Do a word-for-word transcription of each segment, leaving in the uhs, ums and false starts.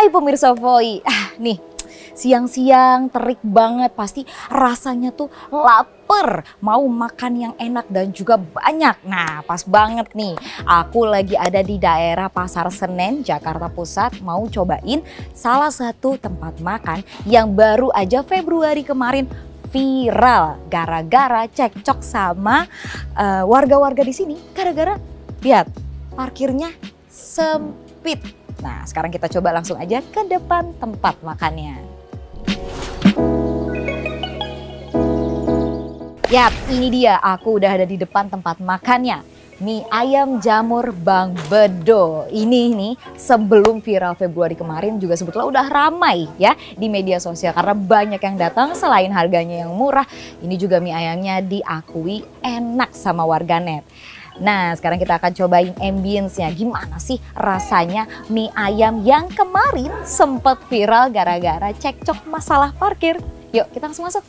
Hai pemirsa Voi, ah nih siang-siang terik banget, pasti rasanya tuh lapar, mau makan yang enak dan juga banyak. Nah pas banget nih, aku lagi ada di daerah Pasar Senen, Jakarta Pusat, mau cobain salah satu tempat makan yang baru aja Februari kemarin viral gara-gara cekcok sama uh, warga-warga di sini. Gara-gara lihat parkirnya sempit. Nah sekarang kita coba langsung aja ke depan tempat makannya. Yap, ini dia, aku udah ada di depan tempat makannya. Mie ayam jamur Bang Bedo. Ini nih sebelum viral Februari kemarin juga sebetulnya udah ramai ya di media sosial. Karena banyak yang datang, selain harganya yang murah, ini juga mie ayamnya diakui enak sama warganet. Nah sekarang kita akan cobain ambience-nya. Gimana sih rasanya mie ayam yang kemarin sempat viral gara-gara cekcok masalah parkir. Yuk kita langsung masuk.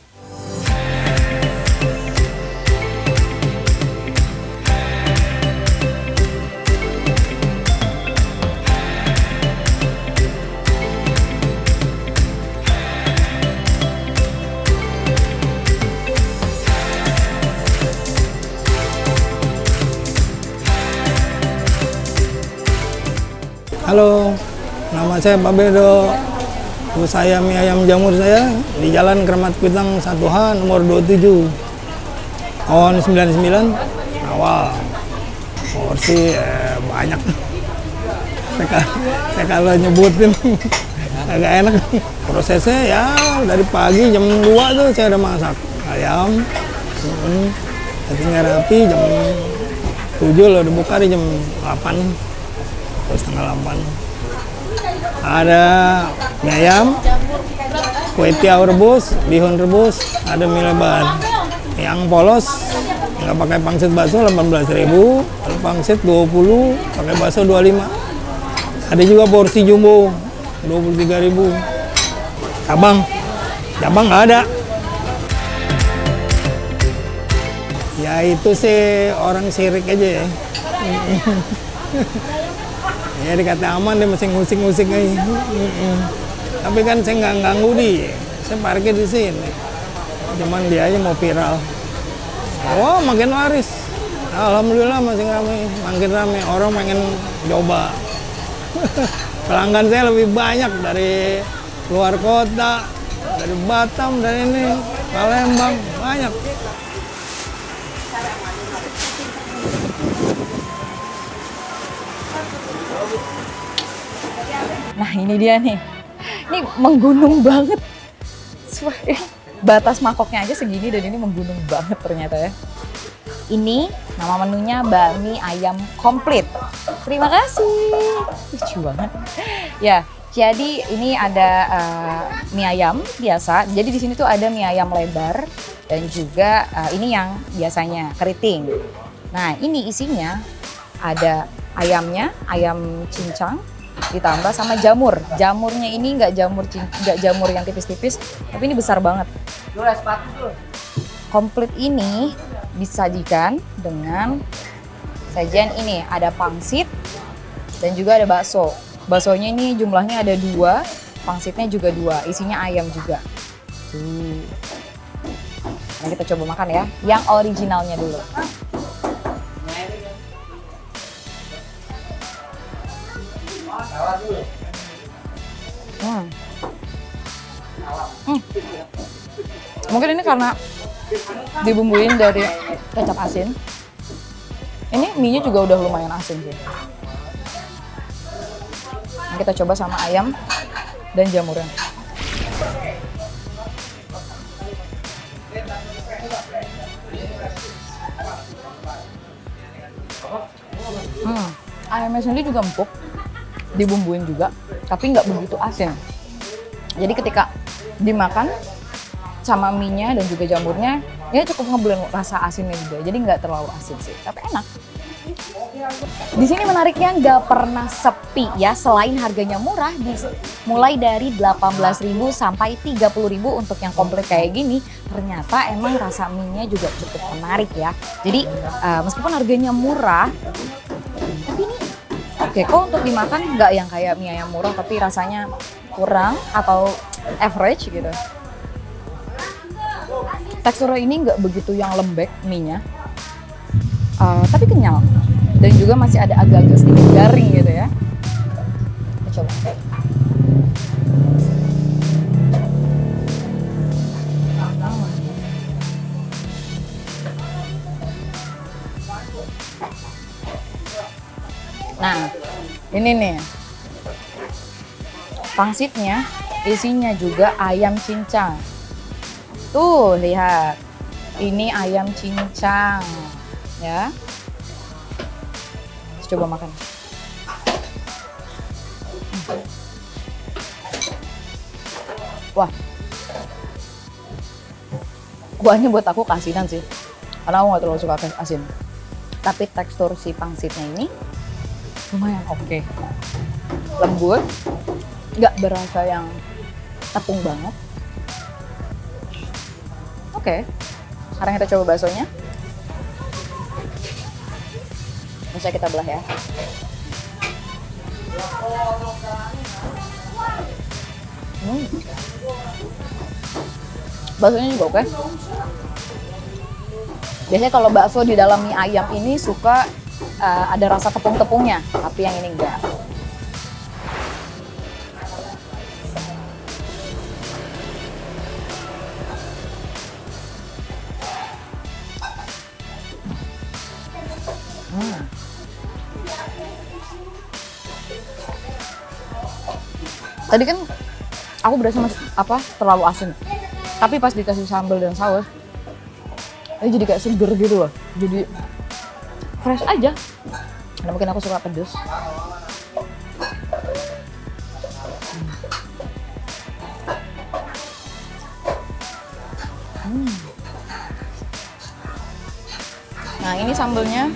Halo, nama saya Pak Bedo. Saya mie ayam jamur saya di Jalan Kramat Kuitang satu H nomor dua puluh tujuh. Tahun sembilan puluh sembilan awal. Porsi eh, banyak. Saya, saya kalau nyebutin agak enak. Prosesnya ya dari pagi jam dua tuh saya udah masak ayam. Hmm, tinggal rapi jam tujuh loh dibuka di jam delapan. Terus setengah delapan ada mie ayam, kue tiaw rebus, bihun rebus, ada mie lebar yang polos nggak pakai pangsit bakso delapan belas ribu, kalau pangsit dua puluh, pakai bakso dua puluh lima. Ada juga porsi jumbo dua puluh tiga ribu. Cabang, cabang nggak ada. Ya itu sih orang sirik aja ya. Ya dikata aman dia masih ngusik-ngusik aja. Tapi kan saya nggak ganggu dia, saya parkir di sini. Cuman dia aja mau viral. Oh makin laris. Alhamdulillah masih ramai, makin ramai. Orang pengen coba. Pelanggan saya lebih banyak dari luar kota, dari Batam, dari ini, Palembang, banyak. Nah ini dia nih, ini menggunung banget. Batas mangkoknya aja segini dan ini menggunung banget ternyata ya. Ini nama menunya bakmi ayam komplit. Terima kasih, lucu banget. Ya, jadi ini ada uh, mie ayam biasa. Jadi di sini tuh ada mie ayam lebar dan juga uh, ini yang biasanya keriting. Nah ini isinya ada ayamnya, ayam cincang, ditambah sama jamur. Jamurnya ini nggak jamur nggak jamur yang tipis-tipis, tapi ini besar banget. Komplit ini disajikan dengan sajian ini, ada pangsit dan juga ada bakso. Baksonya ini jumlahnya ada dua, pangsitnya juga dua, isinya ayam juga. Tuh. Nah, kita coba makan ya, yang originalnya dulu. Hmm. Hmm. Mungkin ini karena dibumbuin dari kecap asin. Ini mie-nya juga udah lumayan asin sih. Nah, kita coba sama ayam dan jamurnya. Hmm. Ayamnya sendiri juga empuk, dibumbuin juga, tapi nggak begitu asin. Jadi ketika dimakan sama mie-nya dan juga jamurnya, ya cukup ngeblend rasa asinnya juga. Jadi nggak terlalu asin sih, tapi enak. Di sini menariknya nggak pernah sepi ya. Selain harganya murah, mulai dari delapan belas ribu sampai tiga puluh ribu untuk yang komplit kayak gini, ternyata emang rasa mie-nya juga cukup menarik ya. Jadi uh, meskipun harganya murah, tapi ini oke. Kok untuk dimakan nggak yang kayak mie ayam murah tapi rasanya kurang atau average gitu. Teksturnya ini nggak begitu yang lembek mie-nya, uh, tapi kenyal dan juga masih ada agak-agak sedikit garing gitu ya. Kita coba. Nah, ini nih pangsitnya, isinya juga ayam cincang. Tuh, lihat. Ini ayam cincang, ya. Let's coba makan. Wah. Kuahnya buat aku keasinan sih. Karena aku nggak terlalu suka asin. Tapi tekstur si pangsitnya ini lumayan oke. Okay. Lembut. Nggak berasa yang tepung banget. Oke, sekarang kita coba baksonya. Bisa kita belah ya. Hmm. Baksonya juga oke. Biasanya kalau bakso di dalam mie ayam ini suka uh, ada rasa tepung-tepungnya, tapi yang ini enggak. Hmm. Tadi kan aku berasa masih apa terlalu asin, tapi pas dikasih sambal dan saus, ini jadi kayak seger gitu loh, jadi fresh aja. Nah, mungkin aku suka pedes. Hmm. Nah, ini sambalnya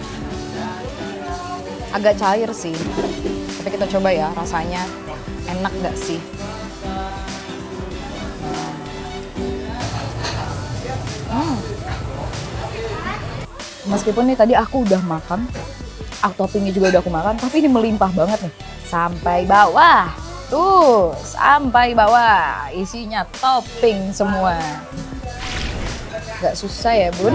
agak cair sih, tapi kita coba ya rasanya enak nggak sih. Hmm. Meskipun nih tadi aku udah makan, aku toppingnya juga udah aku makan, tapi ini melimpah banget nih sampai bawah. Tuh, sampai bawah isinya topping semua. Nggak susah ya, Bun.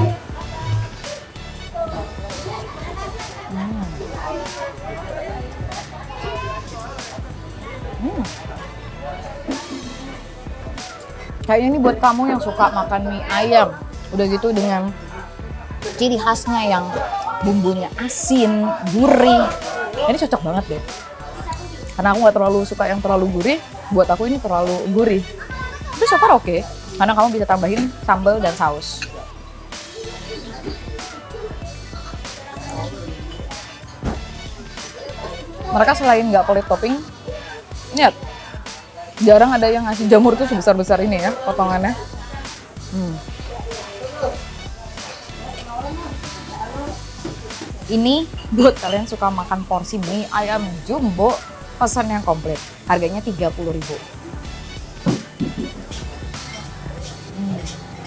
Hmm. Kayaknya ini buat kamu yang suka makan mie ayam, udah gitu dengan ciri khasnya yang bumbunya asin, gurih. Ini cocok banget deh. Karena aku nggak terlalu suka yang terlalu gurih, buat aku ini terlalu gurih. Tapi so far oke, okay, karena kamu bisa tambahin sambal dan saus. Mereka selain nggak pelit topping, lihat, jarang ada yang ngasih jamur tuh sebesar-besar ini ya potongannya. Hmm. Ini buat kalian suka makan porsi mie ayam jumbo, pesan yang komplit. Harganya tiga puluh ribu. Hmm.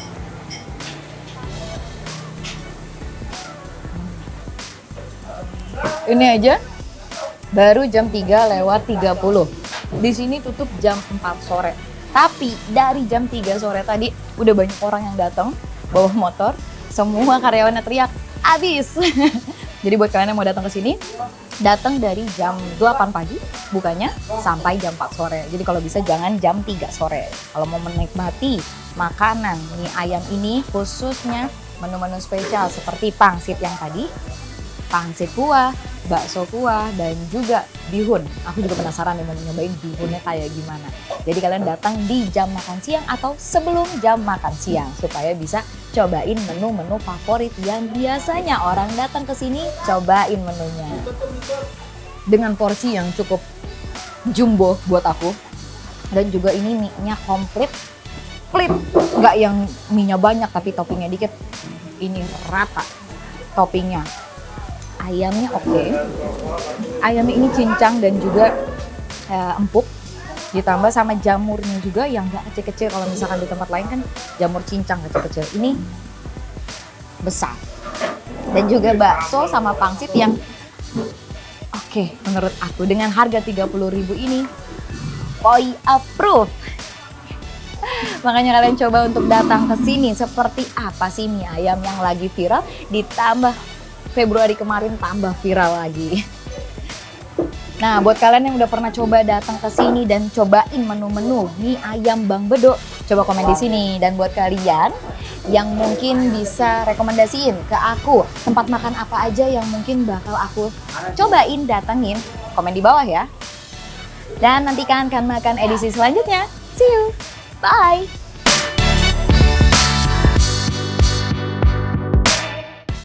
Ini aja baru jam tiga lewat tiga puluh. Di sini tutup jam empat sore. Tapi dari jam tiga sore tadi udah banyak orang yang datang bawa motor, semua karyawannya teriak habis. Jadi buat kalian yang mau datang ke sini, datang dari jam delapan pagi bukanya sampai jam empat sore. Jadi kalau bisa jangan jam tiga sore. Kalau mau menikmati makanan mie ayam ini, khususnya menu-menu spesial seperti pangsit yang tadi, pangsit kuah, bakso kuah, dan juga bihun. Aku juga penasaran nih mau nyobain bihunnya kayak gimana. Jadi kalian datang di jam makan siang atau sebelum jam makan siang supaya bisa cobain menu-menu favorit yang biasanya orang datang ke sini cobain menunya. Dengan porsi yang cukup jumbo buat aku, dan juga ini mie-nya komplit, split, nggak yang mie-nya banyak tapi toppingnya dikit. Ini rata toppingnya. Ayamnya oke, okay. Ayamnya ini cincang dan juga uh, empuk, ditambah sama jamurnya juga yang nggak kecil-kecil. Kalau misalkan di tempat lain kan jamur cincang kecil-kecil, ini besar. Dan juga bakso sama pangsit yang oke, Oke, menurut aku dengan harga tiga puluh ribu ini, Poi approve. Makanya kalian coba untuk datang ke sini. Seperti apa sih mie ayam yang lagi viral, ditambah Februari kemarin tambah viral lagi. Nah, buat kalian yang udah pernah coba datang ke sini dan cobain menu-menu mie ayam Bang Bedo, coba komen di sini. Dan buat kalian yang mungkin bisa rekomendasiin ke aku tempat makan apa aja yang mungkin bakal aku cobain datengin, komen di bawah ya. Dan nantikan Kan Makan edisi selanjutnya. See you. Bye.